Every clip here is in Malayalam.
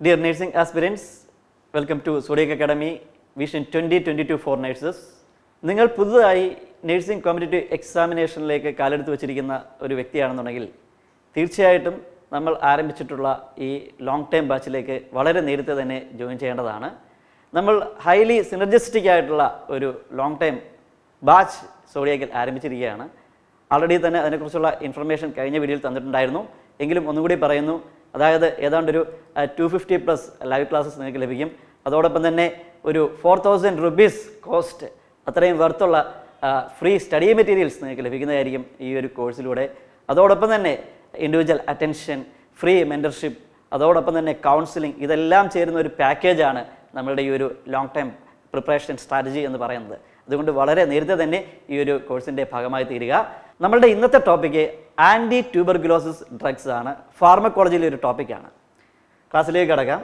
Dear nursing aspirants, welcome to Zodiac Academy Vision 2022 for Nurses. നിങ്ങൾ പുതുതായി നഴ്സിംഗ് കോമ്പറ്റേറ്റീവ് എക്സാമിനേഷനിലേക്ക് കാലെടുത്ത് വെച്ചിരിക്കുന്ന ഒരു വ്യക്തിയാണെന്നുണ്ടെങ്കിൽ തീർച്ചയായിട്ടും നമ്മൾ ആരംഭിച്ചിട്ടുള്ള ഈ ലോങ് ടൈം ബാച്ചിലേക്ക് വളരെ നേരത്തെ തന്നെ ജോയിൻ ചെയ്യേണ്ടതാണ്. നമ്മൾ ഹൈലി സിനർജിസ്റ്റിക് ആയിട്ടുള്ള ഒരു ലോങ് ടൈം ബാച്ച് സോഡിയാക്കിൽ ആരംഭിച്ചിരിക്കുകയാണ്. ആൾറെഡി തന്നെ അതിനെക്കുറിച്ചുള്ള ഇൻഫർമേഷൻ കഴിഞ്ഞ വീഡിയോയിൽ തന്നിട്ടുണ്ടായിരുന്നു. എങ്കിലും ഒന്നുകൂടി പറയുന്നു, അതായത് ഏതാണ്ടൊരു 250+ ലൈവ് ക്ലാസ്സസ് നിങ്ങൾക്ക് ലഭിക്കും. അതോടൊപ്പം തന്നെ ഒരു 4000 rupees കോസ്റ്റ്, അത്രയും വർത്തുള്ള ഫ്രീ സ്റ്റഡി മെറ്റീരിയൽസ് നിങ്ങൾക്ക് ലഭിക്കുന്നതായിരിക്കും ഈ ഒരു കോഴ്സിലൂടെ. അതോടൊപ്പം തന്നെ ഇൻഡിവിജ്വൽ അറ്റൻഷൻ, ഫ്രീ മെൻറ്റർഷിപ്പ്, അതോടൊപ്പം തന്നെ കൗൺസിലിംഗ്, ഇതെല്ലാം ചേരുന്ന ഒരു പാക്കേജാണ് നമ്മളുടെ ഈ ഒരു ലോങ് ടൈം പ്രിപ്പറേഷൻ സ്ട്രാറ്റജി എന്ന് പറയുന്നത്. അതുകൊണ്ട് വളരെ നേരത്തെ തന്നെ ഈ ഒരു കോഴ്സിൻ്റെ ഭാഗമായി തീരുക. നമ്മളുടെ ഇന്നത്തെ ടോപ്പിക്ക് ആൻറ്റി ട്യൂബർകുലോസിസ് ഡ്രഗ്സ് ആണ്. ഫാർമക്കോളജിയിലെ ഒരു ടോപ്പിക്കാണ്. ക്ലാസ്സിലേക്ക് കടക്കാം.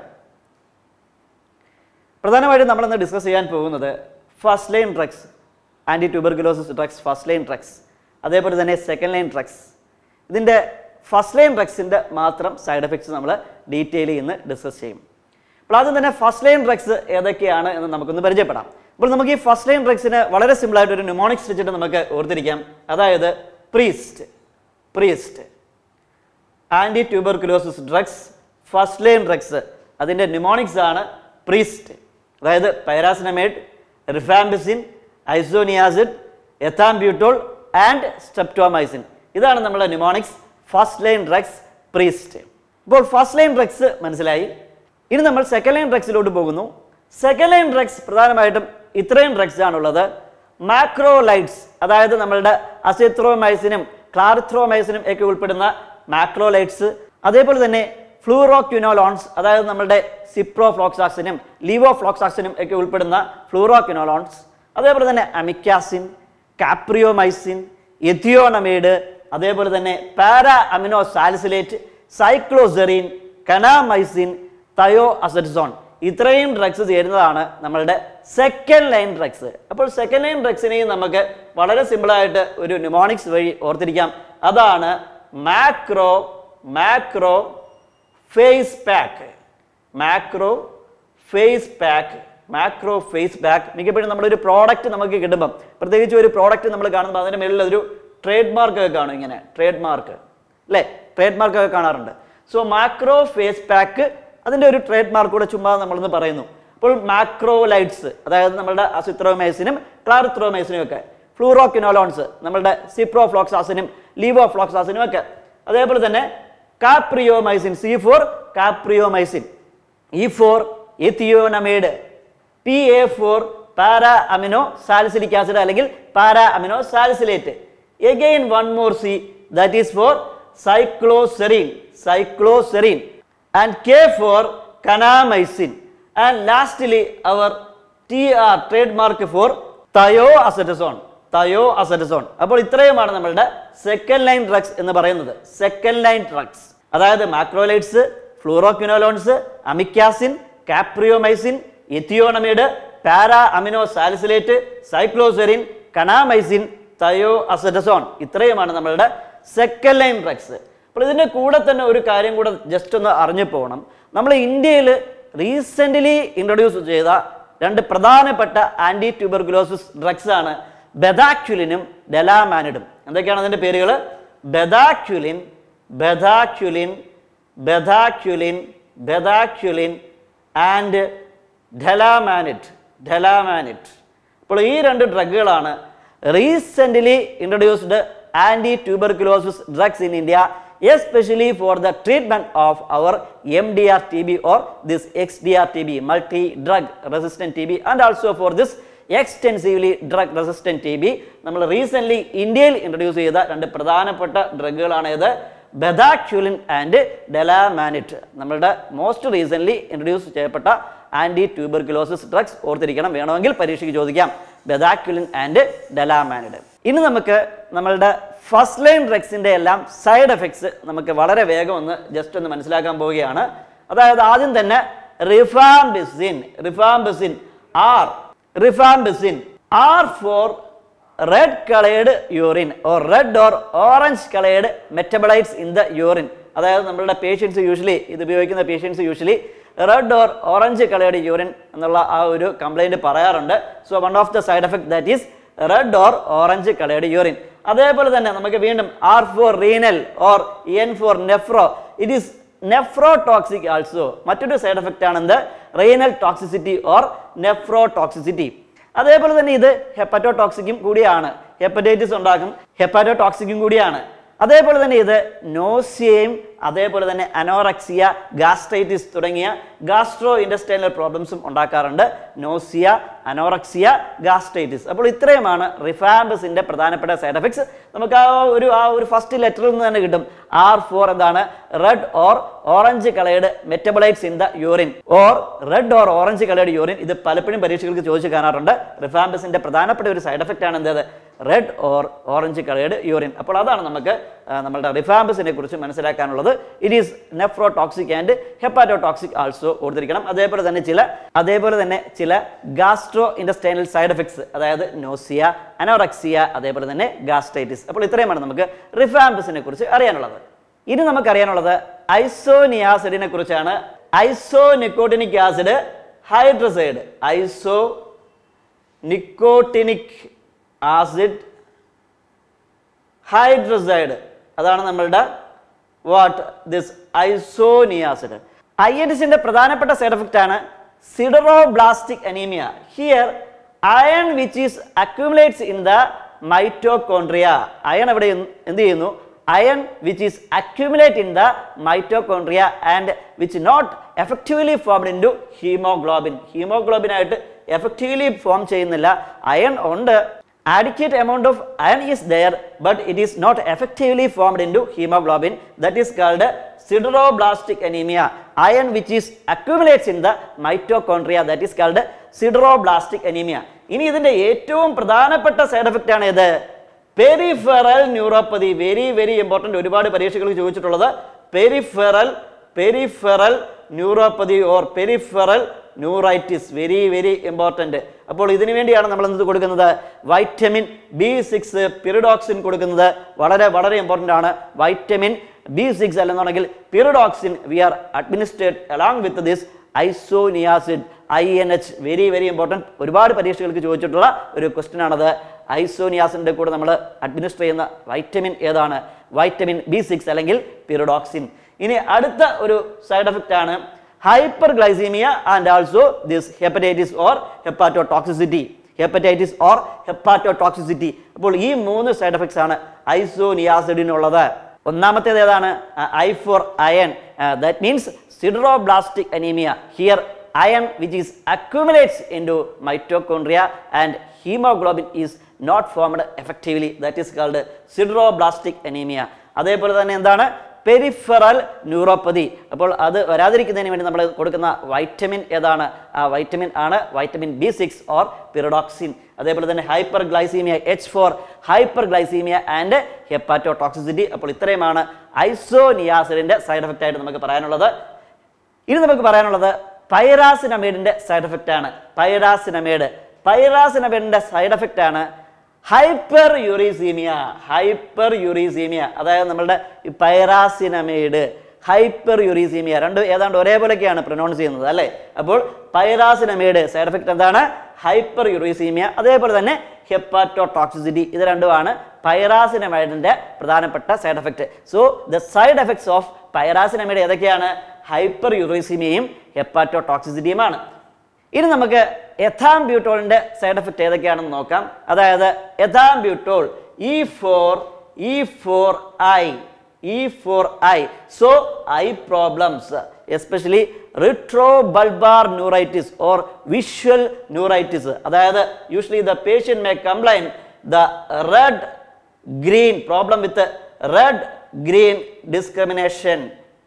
പ്രധാനമായിട്ടും നമ്മളിന്ന് ഡിസ്കസ് ചെയ്യാൻ പോകുന്നത് first line drugs, anti tuberculosis drugs, first line drugs, അതേപോലെ തന്നെ സെക്കൻഡ് ലൈൻ ഡ്രഗ്സ്. ഇതിൻ്റെ ഫസ്റ്റ് ലൈൻ ഡ്രഗ്സിൻ്റെ മാത്രം സൈഡ് എഫക്ട്സ് നമ്മൾ ഡീറ്റെയിൽ ഇന്ന് ഡിസ്കസ് ചെയ്യും. അപ്പോൾ ആദ്യം തന്നെ ഫസ്റ്റ് ലൈൻ ഡ്രഗ്സ് ഏതൊക്കെയാണ് എന്ന് നമുക്കൊന്ന് പരിചയപ്പെടാം. അപ്പോൾ നമുക്ക് ഈ ഫസ്റ്റ് ലൈൻ ഡ്രഗ്സിന് വളരെ സിമ്പിളായിട്ടൊരു ന്യൂമോണിക്സ് വെച്ചിട്ട് നമുക്ക് ഓർത്തിരിക്കാം. അതായത് priest anti tuberculosis drugs, first line drugs, അതിൻ്റെ ന്യൂമോണിക്സ് ആണ് പ്രീസ്റ്റ്. അതായത് pyrazinamide, rifampicin, isoniazid, ethambutol and streptomycin. ഇതാണ് നമ്മുടെ mnemonics first line drugs priest. ഇപ്പോൾ ഫസ്റ്റ് ലൈൻ ഡ്രഗ്സ് മനസ്സിലായി. ഇനി നമ്മൾ സെക്കൻഡ് ലൈൻ ഡ്രഗ്സിലോട്ട് പോകുന്നു. സെക്കൻഡ് ലൈൻ ഡ്രഗ്സ് പ്രധാനമായിട്ടും ഇത്രയും ഡ്രഗ്സ് ആണുള്ളത്. മാക്രോലൈറ്റ്സ്, അതായത് നമ്മളുടെ അസിത്രോമൈസിനും ക്ലാറിത്രോമൈസിനും ഒക്കെ ഉൾപ്പെടുന്ന മാക്രോലൈറ്റ്സ്, അതേപോലെ തന്നെ ഫ്ലൂറോക്വിനോലോൺസ്, അതായത് നമ്മളുടെ സിപ്രോഫ്ലോക്സാസിനും ലീവോഫ്ലോക്സാസിനും ഒക്കെ ഉൾപ്പെടുന്ന ഫ്ലൂറോക്വിനോലോൺസ്, അതേപോലെ തന്നെ അമിക്കാസിൻ, കാപ്രിയോമൈസിൻ, എഥിയോണമൈഡ്, അതേപോലെ തന്നെ para amino salicylate, cycloserine, kanamycin, thio acetazone, ഇത്രയും ഡ്രഗ്സ് ചേരുന്നതാണ് നമ്മളുടെ സെക്കൻഡ് ലൈൻ ഡ്രഗ്സ്. അപ്പോൾ സെക്കൻഡ് ലൈൻ ഡ്രഗ്സിനെയും നമുക്ക് വളരെ സിമ്പിളായിട്ട് ഒരു ന്യൂമോണിക്സ് വഴി ഓർത്തിരിക്കാം. അതാണ് macro face pack. Macro face pack മിക്കപ്പോഴും നമ്മളൊരു പ്രോഡക്റ്റ് നമുക്ക് കിട്ടുമ്പം, പ്രത്യേകിച്ച് ഒരു പ്രോഡക്റ്റ് നമ്മൾ കാണുമ്പോൾ അതിൻ്റെ മേളിൽ ഒരു ട്രേഡ് മാർക്ക് ഒക്കെ കാണും. ഇങ്ങനെ ട്രേഡ് മാർക്ക് അല്ലേ, ട്രേഡ് മാർക്ക് ഒക്കെ കാണാറുണ്ട്. സോ മാക്രോ ഫേസ് പാക്ക് അതിൻ്റെ ഒരു ട്രേഡ് മാർക്ക് കൂടെ ചുമ്മാ നമ്മളൊന്ന് പറയുന്നു. അപ്പോൾ മാക്രോലൈറ്റ്സ്, അതായത് നമ്മളുടെ അസിത്രോമൈസിനും ക്ലാറിത്രോമൈസിനും ഒക്കെ, ഫ്ലൂറോക്വിനോലോൺസ് നമ്മളുടെ സിപ്രോഫ്ലോക്സാസിനും ലീവോഫ്ലോക്സാസിനും ഒക്കെ, അതേപോലെ തന്നെ capreomycin, C4 capreomycin, E4 ethionamide, PA4 para amino salicylic acid അല്ലെങ്കിൽ para amino salicylate, again one more C, that is for cycloserine and K4 kanamycin, and lastly our TR trademark for thioacetazone. അപ്പോൾ ഇത്രയുമാണ് നമ്മളുടെ സെക്കൻഡ് ലൈൻ ഡ്രഗ്സ് എന്ന് പറയുന്നത്. സെക്കൻഡ് ലൈൻ ഡ്രഗ്സ് അതായത് macrolides, fluoroquinolones, amikacin, capreomycin, ethionamide, para amino salicylate, cycloserine, kanamycin, thio അസെറ്റസോൺ, ഇത്രയുമാണ് നമ്മളുടെ സെക്കൻഡ് ലൈൻ ഡ്രഗ്സ്. അപ്പോൾ ഇതിൻ്റെ കൂടെ തന്നെ ഒരു കാര്യം കൂടെ ജസ്റ്റ് ഒന്ന് അറിഞ്ഞു പോകണം. നമ്മൾ ഇന്ത്യയിൽ റീസെൻ്റ്ലി ഇൻട്രൊഡ്യൂസ് ചെയ്ത രണ്ട് പ്രധാനപ്പെട്ട ആൻറ്റി ട്യൂബർകുലോസിസ് ഡ്രഗ്സ് ആണ് ബെദാക്യുലിനും ഡെലാമാനിഡും. എന്തൊക്കെയാണ് അതിൻ്റെ പേരുകൾ? Bedaquiline and delamanid. അപ്പോൾ ഈ രണ്ട് ഡ്രഗുകളാണ് recently introduced anti tuberculosis drugs in India, especially for the treatment of our MDR TB or this XDR TB, multi drug resistant TB, and also for this extensively drug resistant TB. നമ്മൾ റീസെൻ്റ്ലി ഇന്ത്യയിൽ ഇൻട്രൊഡ്യൂസ് ചെയ്ത രണ്ട് പ്രധാനപ്പെട്ട ഡ്രഗുകളാണ് ഇത്, ബെദാക്യുലിൻ ആൻഡ് ഡെലാമാനിഡ്. നമ്മളുടെ മോസ്റ്റ് റീസെൻ്റ്ലി ഇൻട്രൊഡ്യൂസ് ചെയ്യപ്പെട്ട ആൻറ്റി ട്യൂബർകുലോസിസ് ഡ്രഗ്സ് ഓർത്തിരിക്കണം, വേണമെങ്കിൽ പരീക്ഷയ്ക്ക് ചോദിക്കാം, ബെദാക്യുലിൻ ആൻഡ് ഡെലാമാനിഡ്. ഇനി നമുക്ക് നമ്മളുടെ ഫസ്റ്റ് ലൈൻ ഡ്രഗ്സിൻ്റെ എല്ലാം സൈഡ് എഫക്ട്സ് നമുക്ക് വളരെ വേഗം ഒന്ന് ജസ്റ്റ് ഒന്ന് മനസ്സിലാക്കാൻ പോവുകയാണ്. അതായത് ആദ്യം തന്നെ rifampicin R for red colored urine or red or orange colored metabolites in the urine. അതായത് നമ്മളുടെ പേഷ്യൻസ് യൂഷ്വലി ഇത് ഉപയോഗിക്കുന്ന patients usually red or orange coloured urine എന്നുള്ള ആ ഒരു കംപ്ലൈൻറ്റ് പറയാറുണ്ട്. So one of the side effect that is red or orange coloured urine. അതേപോലെ തന്നെ നമുക്ക് വീണ്ടും R for renal or N for nephro, it is nephrotoxic also. മറ്റൊരു സൈഡ് എഫക്റ്റ് ആണ് എന്ത്? Renal toxicity or nephrotoxicity. അതേപോലെ തന്നെ ഇത് ഹെപ്പറ്റോടോക്സിക്കും കൂടിയാണ്, ഹെപ്പറ്റൈറ്റിസ് ഉണ്ടാക്കും, ഹെപ്പറ്റോടോക്സിക്കും കൂടിയാണ്. അതേപോലെ തന്നെ ഇത് നോസിയയും അതേപോലെ തന്നെ അനോറക്സിയ, ഗാസ്ട്രൈറ്റിസ് തുടങ്ങിയ ഗാസ്ട്രോ ഇൻഡസ്റ്റൈനൽ പ്രോബ്ലംസും ഉണ്ടാക്കാറുണ്ട്. Nausea, anorexia, gastritis. അപ്പോൾ ഇത്രയുമാണ് റിഫാംബസിന്റെ പ്രധാനപ്പെട്ട സൈഡ് എഫക്ട്സ്. നമുക്ക് ആ ഒരു ഫസ്റ്റ് ലെറ്ററിൽ നിന്ന് തന്നെ കിട്ടും. R for എന്താണ്? Red or orange coloured metabolites in the urine or red or orange coloured urine. ഇത് പലപ്പോഴും പരീക്ഷകൾക്ക് ചോദിച്ചു കാണാറുണ്ട്. റിഫാംബസിന്റെ പ്രധാനപ്പെട്ട ഒരു സൈഡ് എഫക്റ്റ് ആണ് എന്തത്? Red or orange coloured urine. അപ്പോൾ അതാണ് നമുക്ക് നമ്മളുടെ റിഫാംബസിനെ കുറിച്ച് മനസ്സിലാക്കാനുള്ളത്. It is nephrotoxic and hepatotoxic also ഓർത്തിരിക്കണം. അതേപോലെ തന്നെ ചില ഗാസ്ട്രോ ഇൻഡസ്റ്റൈനൽ സൈഡ് എഫക്ട്സ്, അതായത് നോസിയ, അനോറക്സിയ, അതേപോലെ തന്നെ ഗാസ്ട്രൈറ്റിസ്. അപ്പോൾ ഇത്രയുമാണ് നമുക്ക് റിഫാംബസിനെ കുറിച്ച് അറിയാനുള്ളത്. ഇനി നമുക്കറിയാനുള്ളത് ഐസോനിയാസിഡിനെ കുറിച്ചാണ്. ഐസോനിക്കോട്ടിനിക് ആസിഡ് ഹൈഡ്രസൈഡ്, ഐസോനിക്കോട്ടിനിക് ആസിഡ് ഹൈഡ്രസൈഡ്, അതാണ് നമ്മളുടെ ദിസ് ഐസോനിയാസിഡ്. അയഡിന്റെ പ്രധാനപ്പെട്ട സൈഡ് എഫക്റ്റ് ആണ് sideroblastic anaemia. Here iron which is accumulates in the mitochondria. Iron എവിടെ എന്ത് ചെയ്യുന്നു? Iron which is accumulate in the mitochondria and which not effectively formed in to haemoglobin. ഹീമോഗ്ലോബിനായിട്ട് എഫക്റ്റീവ്ലി ഫോം ചെയ്യുന്നില്ല. അയൺ ഉണ്ട്, adequate amount of iron is there, but it is not effectively formed into hemoglobin. That is called sideroblastic anemia. Iron which is accumulates in the mitochondria, that is called sideroblastic anemia. ഇനി ഇതിന്റെ ഏറ്റവും പ്രധാനപ്പെട്ട സൈഡ് എഫക്റ്റ് ആണ് ഇത് പെരിഫെറൽ ന്യൂറോപ്പതി. വെരി ഇമ്പോർട്ടന്റ്, ഒരുപാട് പരീക്ഷകൾക്ക് ചോദിച്ചിട്ടുള്ളത് peripheral neuropathy or peripheral neuritis. Very important. അപ്പോൾ ഇതിനു വേണ്ടിയാണ് നമ്മൾ എന്ത് കൊടുക്കുന്നത്? വൈറ്റമിൻ B6 പിറിഡോക്സിൻ കൊടുക്കുന്നത് വളരെ ഇമ്പോർട്ടന്റ് ആണ്. വൈറ്റമിൻ B6 അല്ലെന്നുണ്ടെങ്കിൽ pyridoxine we are administrate along with this isoniazid, INH. Very important, ഒരുപാട് പരീക്ഷകൾക്ക് ചോദിച്ചിട്ടുള്ള ഒരു ക്വസ്റ്റ്യൻ ആണത്. ഐസോനിയാസിന്റെ കൂടെ നമ്മൾ അഡ്മിനിസ്റ്റർ ചെയ്യുന്ന വൈറ്റമിൻ ഏതാണ്? വൈറ്റമിൻ B6 അല്ലെങ്കിൽ പിറിഡോക്സിൻ. ഇനി അടുത്ത ഒരു സൈഡ് എഫക്റ്റ് ആണ് hyperglycemia and also this hepatitis or hepatotoxicity. അപ്പോൾ ഈ മൂന്ന് സൈഡ് എഫക്ട്സ് ആണ് ഐസോനിയാസിഡിനുള്ളത്. ഒന്നാമത്തേത് ഏതാണ്? I for iron, that means sideroblastic anemia. Here iron which is accumulates into mitochondria and hemoglobin is not formed effectively, that is called sideroblastic anemia. അതേപോലെ തന്നെ എന്താണ്? Peripheral neuropathy. അപ്പോൾ അത് വരാതിരിക്കുന്നതിന് വേണ്ടി നമ്മൾ കൊടുക്കുന്ന വൈറ്റമിൻ ഏതാണ്? ആ വൈറ്റമിൻ ആണ് വൈറ്റമിൻ B6 ഓർ പിറിഡോക്സിൻ. അതേപോലെ തന്നെ hyperglycaemia, H for hyperglycaemia and hepatotoxicity. അപ്പോൾ ഇത്രയുമാണ് ഐസോനിയാസിഡിന്റെ സൈഡ് എഫക്റ്റ് ആയിട്ട് നമുക്ക് പറയാനുള്ളത്. ഇനി നമുക്ക് പറയാനുള്ളത് പൈറാസിനമൈഡിന്റെ സൈഡ് എഫക്റ്റ് ആണ്. പൈറാസിനമൈഡിന്റെ സൈഡ് എഫക്റ്റ് ആണ് ഹൈപ്പർ യൂറീസീമിയ. അതായത് നമ്മളുടെ ഈ പൈറാസിനമൈഡ്, ഹൈപ്പർ യൂറീസീമിയ രണ്ടും ഏതാണ്ട് ഒരേപോലെയൊക്കെയാണ് പ്രൊനൗൺസ് ചെയ്യുന്നത് അല്ലേ? അപ്പോൾ പൈറാസിനമൈഡ് സൈഡ് എഫക്റ്റ് എന്താണ്? Hyperuricaemia. അതേപോലെ തന്നെ ഹെപ്പാറ്റോടോക്സിസിറ്റി. ഇത് രണ്ടുമാണ് പൈറാസിനമൈഡിന്റെ പ്രധാനപ്പെട്ട side effect. So the side effects of pyrazinamide ഏതൊക്കെയാണ്? ഹൈപ്പർ യൂറീസീമിയയും ഹെപ്പാറ്റോടോക്സിസിറ്റിയുമാണ്. ഇനി നമുക്ക് എഥാംബ്യൂട്ടോളിന്റെ സൈഡ് എഫക്റ്റ് ഏതൊക്കെയാണെന്ന് നോക്കാം. അതായത് എഥാംബ്യൂട്ടോൾ E for eye. So eye problems, especially retrobulbar neuritis or visual neuritis. അതായത് usually the patient may complain the red green problem with red green discrimination.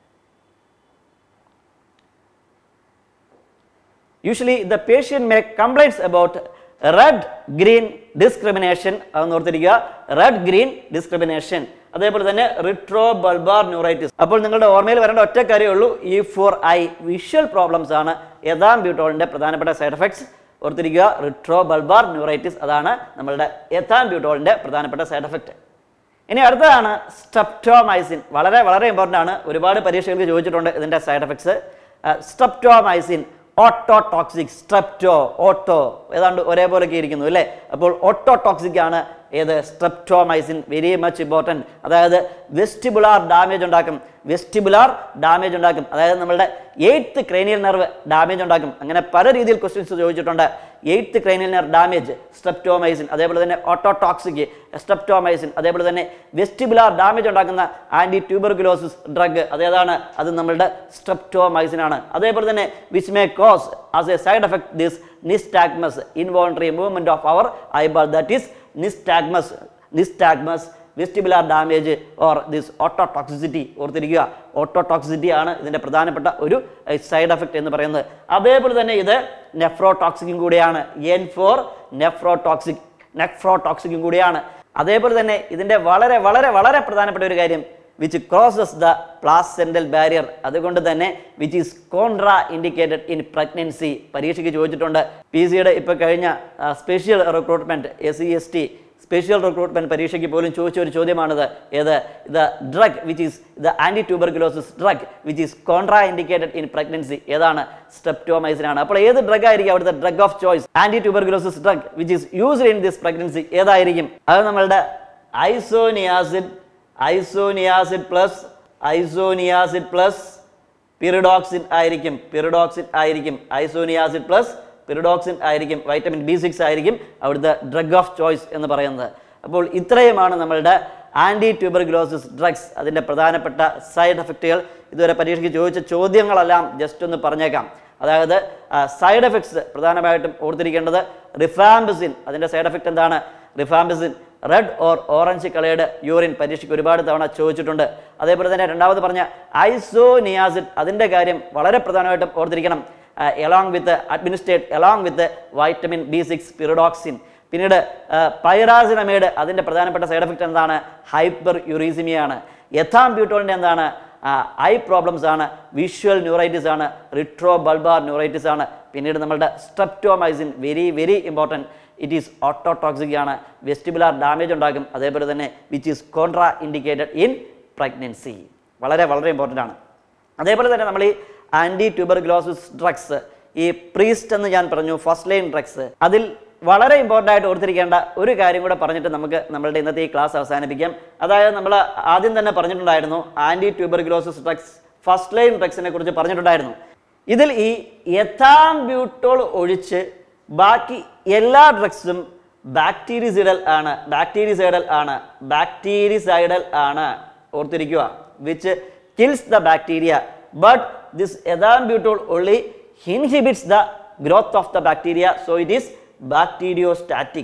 Usually the patient may complain about red green discrimination. അതൊന്ന് ഓർത്തിരിക്കുക, red green discrimination. അതേപോലെ തന്നെ റിട്രോബൾബാർ ന്യൂറൈറ്റിസ്. അപ്പോൾ നിങ്ങളുടെ ഓർമ്മയിൽ വരേണ്ട ഒറ്റ കാര്യമേ ഉള്ളൂ, E for eye, visual problems ആണ് എഥാംബ്യൂട്ടോളിന്റെ പ്രധാനപ്പെട്ട സൈഡ് എഫക്ട്സ്. ഓർത്തിരിക്കുക, റിട്രോബൾബാർ ന്യൂറൈറ്റിസ്, അതാണ് നമ്മളുടെ എഥാംബ്യൂട്ടോളിന്റെ പ്രധാനപ്പെട്ട സൈഡ് എഫക്റ്റ്. ഇനി അടുത്തതാണ് സ്ട്രെപ്റ്റോമൈസിൻ. വളരെ ഇമ്പോർട്ടൻ്റ് ആണ്, ഒരുപാട് പരീക്ഷകൾക്ക് ചോദിച്ചിട്ടുണ്ട് ഇതിന്റെ side effects. Streptomycin ototoxic, strepto oto ഏതാണ്ട് ഒരേപോലെയൊക്കെ ഇരിക്കുന്നു അല്ലേ. അപ്പോൾ ഓട്ടോടോക്സിക് ആണ് ഏത് സ്ട്രെപ്റ്റോമൈസിൻ, വെരി മച്ച് ഇമ്പോർട്ടൻറ്റ്. അതായത് വെസ്റ്റിബുലാർ ഡാമേജ് ഉണ്ടാക്കും, അതായത് നമ്മളുടെ 8th cranial nerve ഡാമേജ് ഉണ്ടാക്കും. അങ്ങനെ പല രീതിയിൽ ക്വസ്റ്റ്യൻസ് ചോദിച്ചിട്ടുണ്ട്. 8th cranial nerve damage streptomycin, അതേപോലെ തന്നെ ഓട്ടോടോക്സിക് സ്ട്രെപ്റ്റോമൈസിൻ, അതേപോലെ തന്നെ വെസ്റ്റിബുലാർ ഡാമേജ് ഉണ്ടാക്കുന്ന ആൻറ്റി ട്യൂബർകുലോസിസ് ഡ്രഗ് അതേതാണ്, അത് നമ്മളുടെ സ്ട്രെപ്റ്റോമൈസിൻ ആണ്. അതേപോലെ തന്നെ which may cause as a side effect this nystagmus involuntary movement of our eyeball, that is nystagmus, vestibular damage or this ototoxicity. ഓർത്തിരിക്കുക, ഓട്ടോടോക്സിറ്റി ആണ് ഇതിൻ്റെ പ്രധാനപ്പെട്ട ഒരു സൈഡ് എഫക്റ്റ് എന്ന് പറയുന്നത്. അതേപോലെ തന്നെ ഇത് നെഫ്രോടോക്സിക്കും കൂടിയാണ്, N4 നെഫ്രോടോക്സിക്കും കൂടിയാണ്. അതേപോലെ തന്നെ ഇതിൻ്റെ വളരെ വളരെ വളരെ പ്രധാനപ്പെട്ട ഒരു കാര്യം which crosses the placental barrier, അതുകൊണ്ട് തന്നെ which is contra indicated in pregnancy. പരീക്ഷയ്ക്ക് ചോദിച്ചിട്ടുണ്ട്. PCയുടെ ഇപ്പോൾ കഴിഞ്ഞ special recruitment SEST special recruitment പരീക്ഷയ്ക്ക് പോലും ചോദിച്ച ഒരു ചോദ്യമാണിത്. ഏത് the drug which is the anti tuberculosis drug which is contraindicated in pregnancy, ഏതാണ്? സ്ട്രെപ്റ്റോമൈസിൻ ആണ്. അപ്പോൾ ഏത് ഡ്രഗ് ആയിരിക്കും അവിടുത്തെ drug of choice? Anti tuberculosis drug which is used in this pregnancy ഏതായിരിക്കും? അത് നമ്മളുടെ ഐസോനിയാസിഡ് പ്ലസ് പിറിഡോക്സിൻ ആയിരിക്കും. ഐസോനിയാസിഡ് പ്ലസ് പിറിഡോക്സിൻ ആയിരിക്കും. വൈറ്റമിൻ B6 ആയിരിക്കും അവിടുത്തെ ഡ്രഗ് ഓഫ് ചോയ്സ് എന്ന് പറയുന്നത്. അപ്പോൾ ഇത്രയുമാണ് നമ്മളുടെ ആൻറ്റി ട്യൂബർകുലോസിസ് ഡ്രഗ്സ്, അതിൻ്റെ പ്രധാനപ്പെട്ട സൈഡ് എഫക്റ്റുകൾ. ഇതുവരെ പരീക്ഷയ്ക്ക് ചോദിച്ച ചോദ്യങ്ങളെല്ലാം ജസ്റ്റ് ഒന്ന് പറഞ്ഞേക്കാം. അതായത് സൈഡ് എഫക്ട്സ് പ്രധാനമായിട്ടും ഓർത്തിരിക്കേണ്ടത് റിഫാംപിസിൻ, അതിൻ്റെ സൈഡ് എഫക്റ്റ് എന്താണ്? Rifampicin red or orange coloured urine പരീക്ഷയ്ക്ക് ഒരുപാട് തവണ ചോദിച്ചിട്ടുണ്ട്. അതേപോലെ തന്നെ രണ്ടാമത് പറഞ്ഞ ഐസോനിയാസിഡ്, അതിൻ്റെ കാര്യം വളരെ പ്രധാനമായിട്ടും ഓർത്തിരിക്കണം. along with vitamin B6 pyridoxine. പിന്നീട് പൈറാസിനമൈഡ്, അതിൻ്റെ പ്രധാനപ്പെട്ട സൈഡ് എഫക്റ്റ് എന്താണ്? ഹൈപ്പർ യുറീസിമിയാണ്. എഥാംബ്യൂട്ടോളിൻ്റെ എന്താണ്? ഐ പ്രോബ്ലംസ് ആണ്, വിഷ്വൽ ന്യൂറൈറ്റിസ് ആണ്, റിട്രോ ബൾബാർ ന്യൂറൈറ്റിസ് ആണ്. പിന്നീട് നമ്മളുടെ streptomycin very very important, it is ototoxic ആണ്, വെസ്റ്റിബുലാർ ഡാമേജ് ഉണ്ടാക്കും. അതേപോലെ തന്നെ which is contraindicated in pregnancy, വളരെ വളരെ ഇമ്പോർട്ടൻ്റ് ആണ്. അതേപോലെ തന്നെ നമ്മൾ ഈ ആൻറ്റി ട്യൂബർകുലോസിസ് ഡ്രഗ്സ്, ഈ പ്രീസ്റ്റ് എന്ന് ഞാൻ പറഞ്ഞു, ഫസ്റ്റ് ലൈൻ ഡ്രഗ്സ്, അതിൽ വളരെ ഇമ്പോർട്ടൻ്റ് ആയിട്ട് ഓർത്തിരിക്കേണ്ട ഒരു കാര്യം കൂടെ പറഞ്ഞിട്ട് നമുക്ക് നമ്മളുടെ ഇന്നത്തെ ഈ ക്ലാസ് അവസാനിപ്പിക്കാം. അതായത് നമ്മൾ ആദ്യം തന്നെ പറഞ്ഞിട്ടുണ്ടായിരുന്നു anti tuberculosis drugs, first line ഡ്രഗ്സിനെ കുറിച്ച് പറഞ്ഞിട്ടുണ്ടായിരുന്നു. ഇതിൽ ഈ എഥാംബ്യൂട്ടോൾ ഒഴിച്ച് ബാക്കി എല്ലാ ഡ്രഗ്സും ബാക്ടീരിസൈഡൽ ആണ്. ഓർത്തിരിക്കുക, which kills the bacteria, but this ethambutol only inhibits the growth of the bacteria, so it is bacteriostatic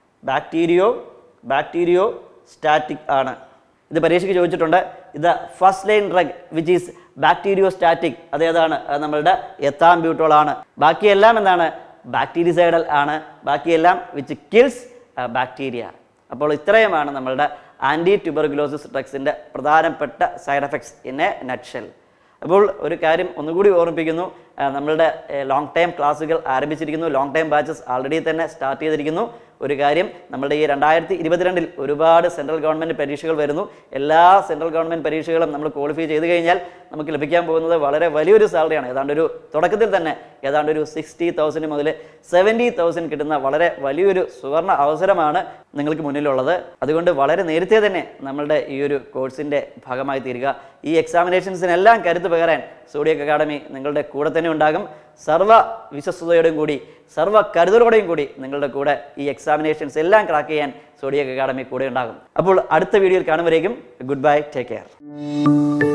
ആണ്. ഇത് പരീക്ഷയ്ക്ക് ചോദിച്ചിട്ടുണ്ട്. ഇത് first line drug which is bacteriostatic, അതേതാണ്? അത് നമ്മളുടെ എഥാംബ്യൂട്ടോൾ ആണ്. ബാക്കിയെല്ലാം എന്താണ്? ബാക്ടീരിസൈഡൽ ആണ്. ബാക്കിയെല്ലാം വിച്ച് കിൽസ് ബാക്ടീരിയ. അപ്പോൾ ഇത്രയുമാണ് നമ്മളുടെ ആൻറ്റി ട്യൂബർകുലോസിസ് ഡ്രഗ്സിൻ്റെ പ്രധാനപ്പെട്ട side effects in a nutshell. അപ്പോൾ ഒരു കാര്യം ഒന്നുകൂടി ഓർമ്മിപ്പിക്കുന്നു, നമ്മളുടെ ലോങ് ടൈം ക്ലാസ്സുകൾ ആരംഭിച്ചിരിക്കുന്നു. ലോങ് ടൈം ബാച്ചസ് ആൾറെഡി തന്നെ സ്റ്റാർട്ട് ചെയ്തിരിക്കുന്നു. ഒരു കാര്യം, നമ്മളുടെ ഈ 2022 ഒരുപാട് സെൻട്രൽ ഗവൺമെൻറ് പരീക്ഷകൾ വരുന്നു. എല്ലാ സെൻട്രൽ ഗവൺമെൻറ് പരീക്ഷകളും നമ്മൾ ക്വാളിഫൈ ചെയ്ത് കഴിഞ്ഞാൽ നമുക്ക് ലഭിക്കാൻ പോകുന്നത് വളരെ വലിയൊരു സാലറിയാണ്. ഏതാണ്ടൊരു തുടക്കത്തിൽ തന്നെ ഏതാണ്ടൊരു 60,000 മുതൽ 70,000 കിട്ടുന്ന വളരെ വലിയൊരു സുവർണ അവസരമാണ് നിങ്ങൾക്ക് മുന്നിലുള്ളത്. അതുകൊണ്ട് വളരെ നേരത്തെ തന്നെ നമ്മളുടെ ഈ ഒരു കോഴ്സിൻ്റെ ഭാഗമായി തീരുക. ഈ എക്സാമിനേഷൻസിനെല്ലാം കരുത്ത് പകരാൻ സോഡിയക് അക്കാഡമി നിങ്ങളുടെ കൂടെ തന്നെ ഉണ്ടാകും. സർവ്വ വിശ്വസ്തയോടും കൂടി, സർവ്വ കരുതലോടെയും കൂടി നിങ്ങളുടെ കൂടെ ഈ എക്സാമിനേഷൻസ് എല്ലാം ക്രാക്ക് ചെയ്യാൻ സോഡിയക് അക്കാഡമി കൂടെ ഉണ്ടാകും. അപ്പോൾ അടുത്ത വീഡിയോയിൽ കാണുമ്പോഴേക്കും ഗുഡ് ബൈ, ടേക്ക് കെയർ.